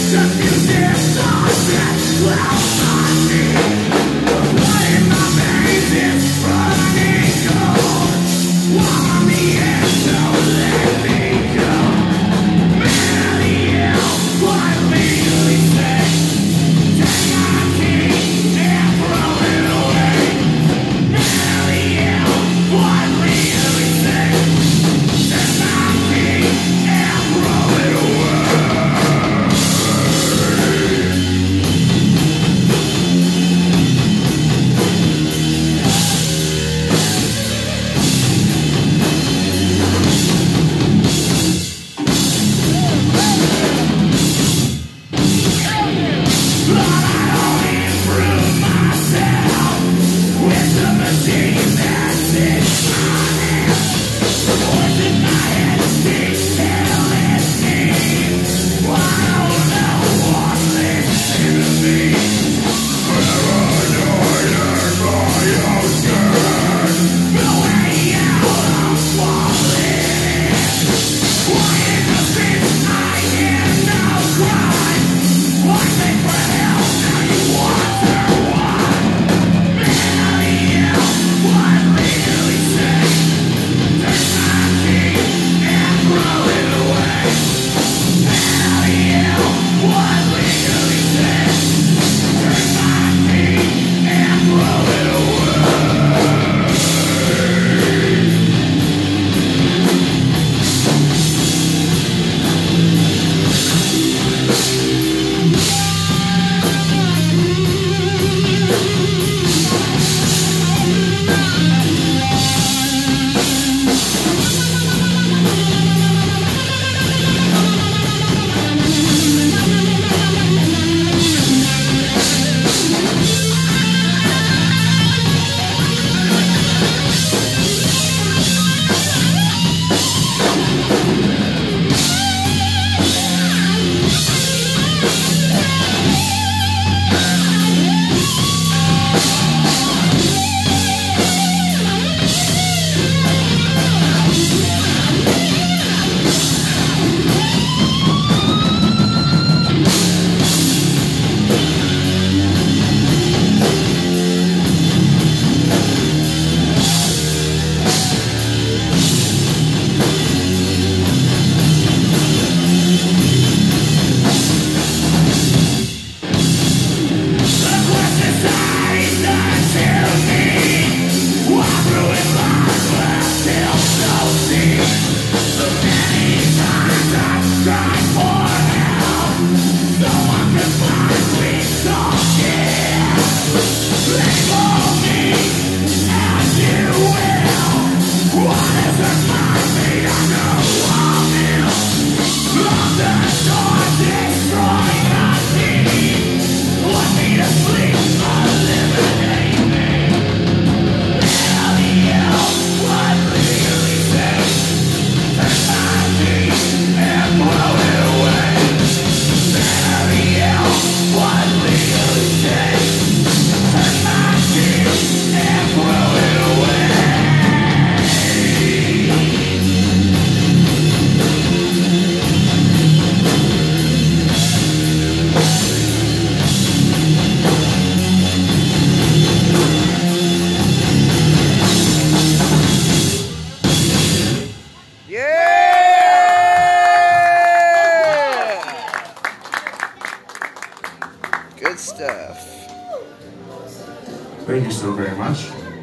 Thank you so very much.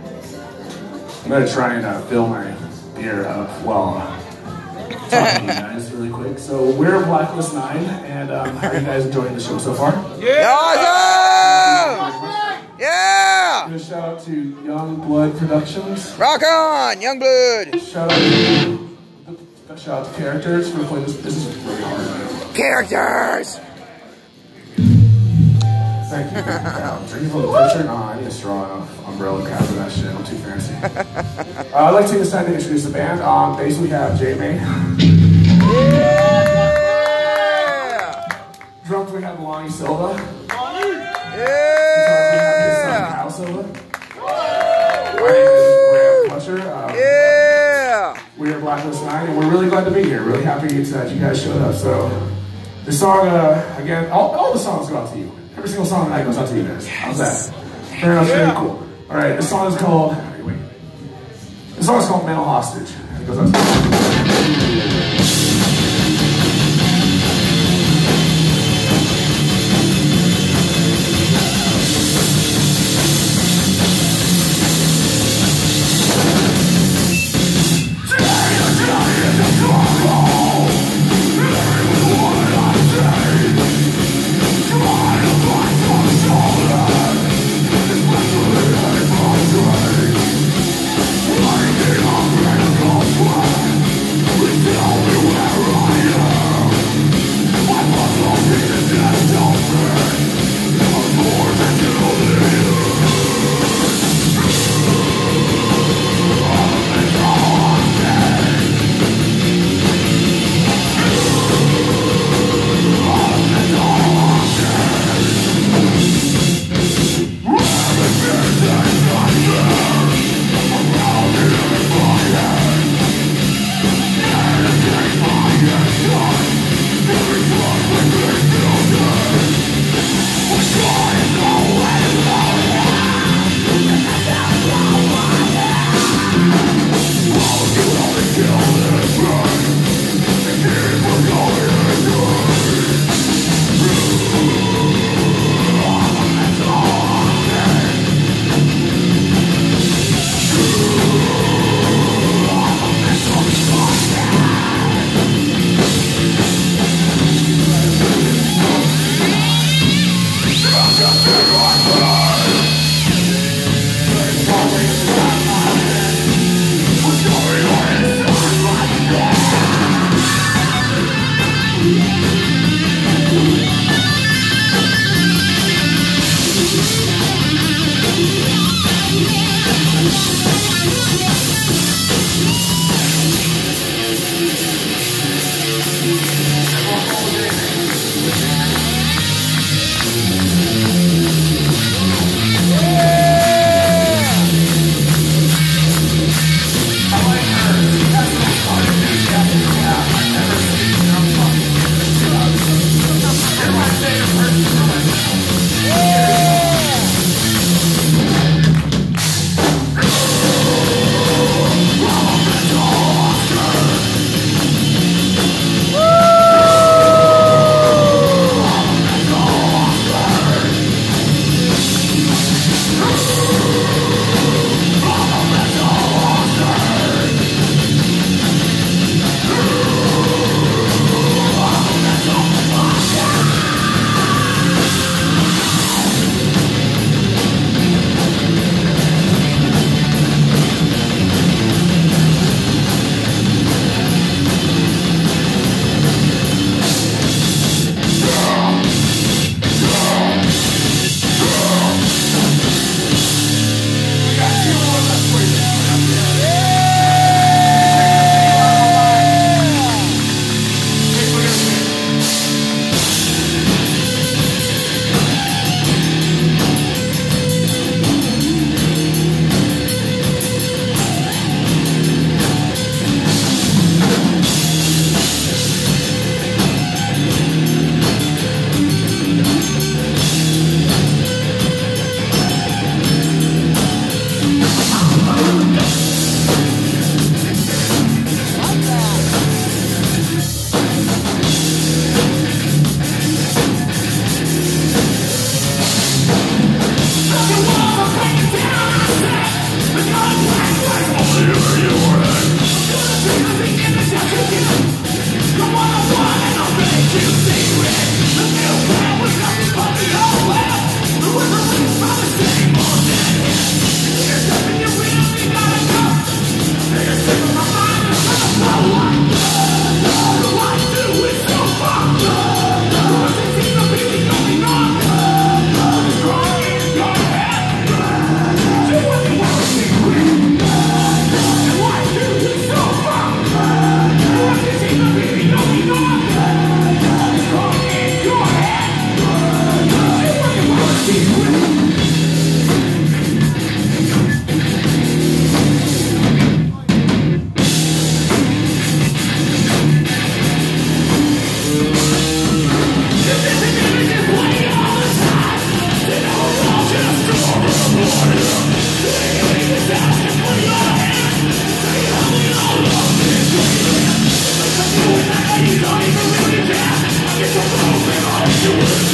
I'm going to try and fill my beer up while talking to you guys really quick. So we're Blacklist 9, and how are you guys enjoying the show so far? Yeah! Awesome! Yeah! Give a shout out to Young Blood Productions. Rock on, Young Blood! Shout out to Characters for playing this. This is really hard. Characters! Thank you. Drinking from the pitcher? No, I need a straw and umbrella cap for that shit. I'm too fancy. I'd like to take this time to introduce the band. On bass we have J May. Yeah! Drums we have Lonnie Silva. Yeah! Guitars we have his son Kyle Silva. My name is Graham Fletcher. Yeah! We are Blacklist 9, and we're really glad to be here. Really happy that you guys showed up. So This song, again, all the songs go out to you. Every single song tonight goes out to you guys. How's that? Fair enough, very cool. All right, this song is called, this song is called Mental Hostage. It goes out to you. Tell me where I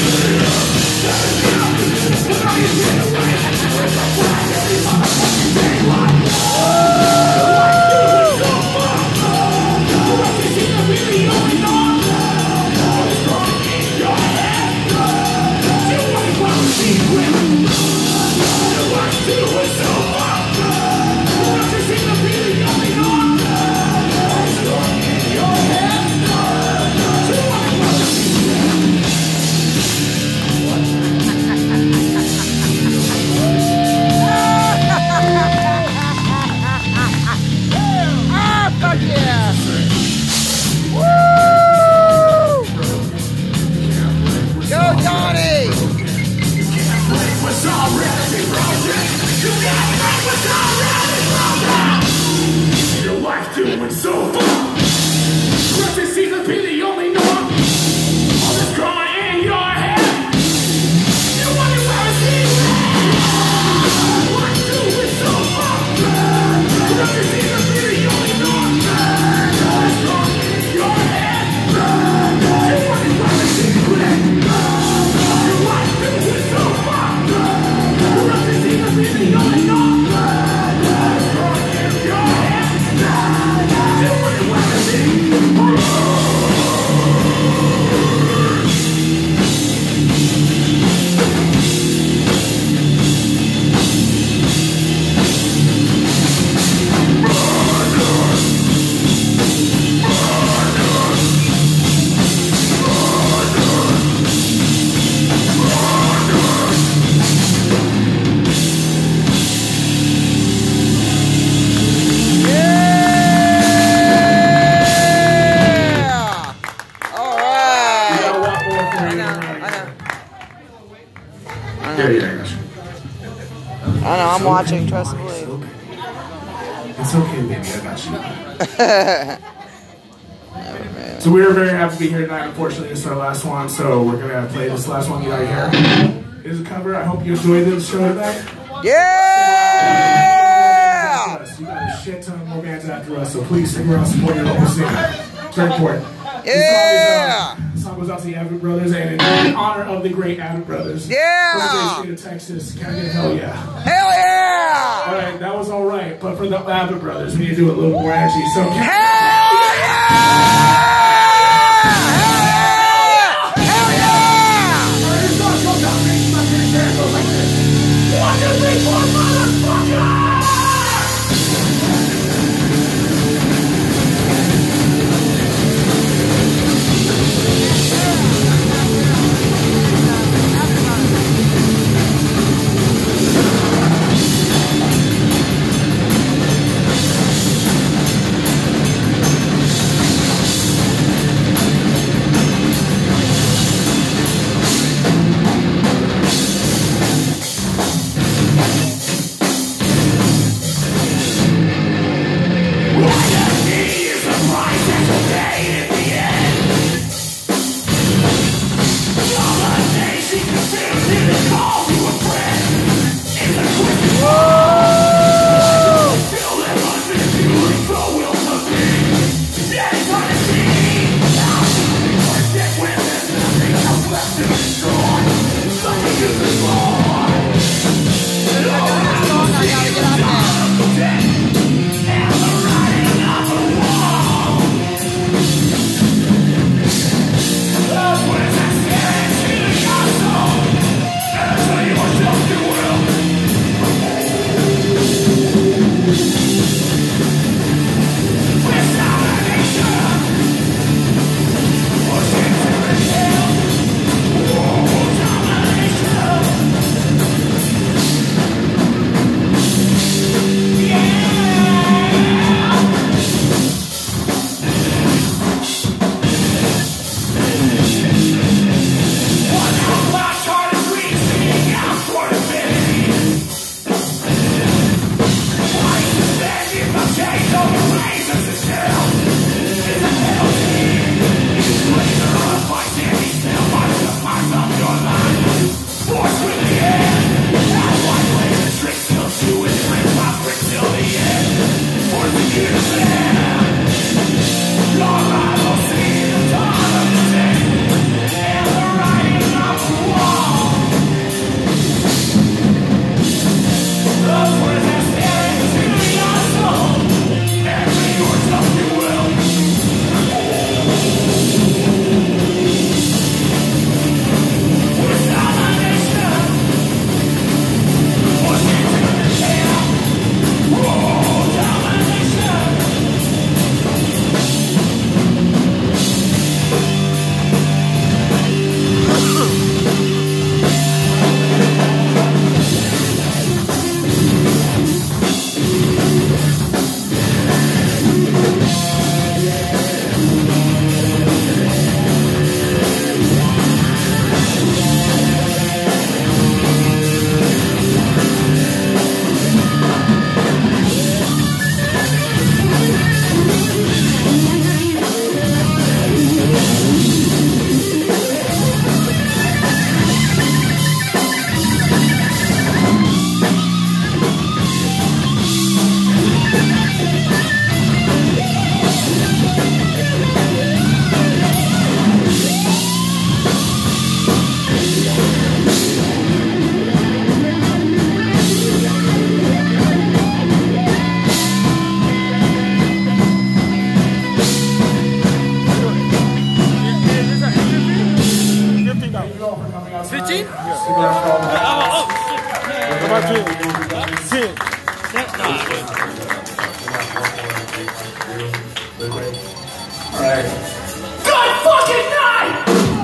I know, I'm watching, trust and believe. It's okay, baby, I got you. So we were very happy to be here tonight. Unfortunately, it's our last one, so we're going to play this last one you got here. It is a cover. I hope you enjoyed this show tonight. Yeah! You got a shit ton more bands after us, so please stick around, support your local scene. It's very important. Yeah! This song goes out to the Abbott Brothers, and in honor of the great Abbott Brothers. Yeah! From the great state of Texas. Can I get a hell yeah? Hell yeah! Alright, that was alright, but for the Abbott Brothers, we need to do it a little more energy. So hell yeah! Hell yeah! One, two, three, four, motherfucker! all for coming out tonight. 15? Stick around for all the How about you? 10. All right. Good fucking night!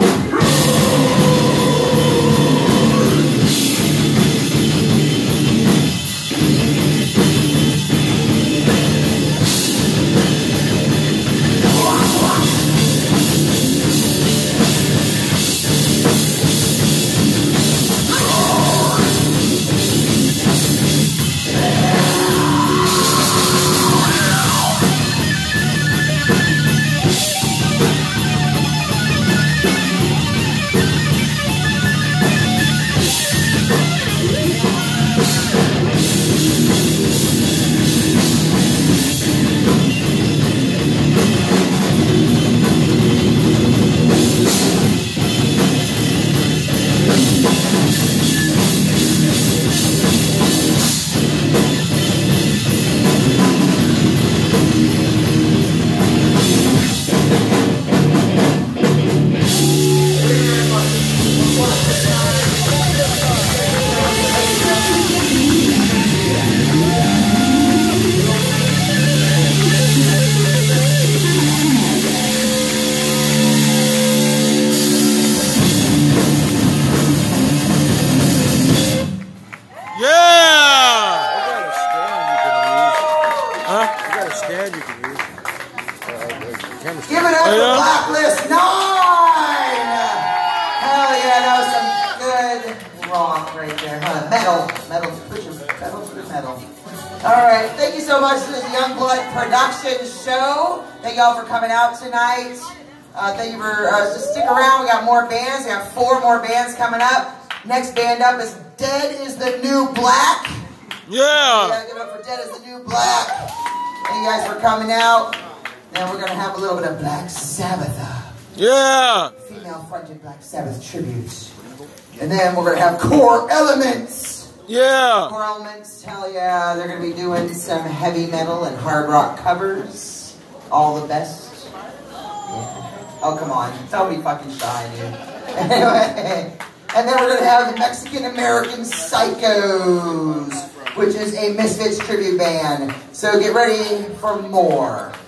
Give it up for Blacklist 9! Hell yeah, that was some good rock right there, huh? Metal. Put your metal to the metal. Alright, thank you so much to the Youngblood Production Show. Thank y'all for coming out tonight. Thank you for, just stick around, we got more bands. We got 4 more bands coming up. Next band up is Dead is the New Black. Yeah, give it up for Dead is the New Black. Thank you guys for coming out. Then we're going to have a little bit of Black Sabbath. Female-fronted Black Sabbath tributes. And then we're going to have Core Elements. Core Elements, hell yeah. They're going to be doing some heavy metal and hard rock covers. All the best. Yeah. Oh, come on. Don't be fucking shy, dude. Anyway. And then we're going to have the Mexican-American Psychos, which is a Misfits tribute band. So get ready for more.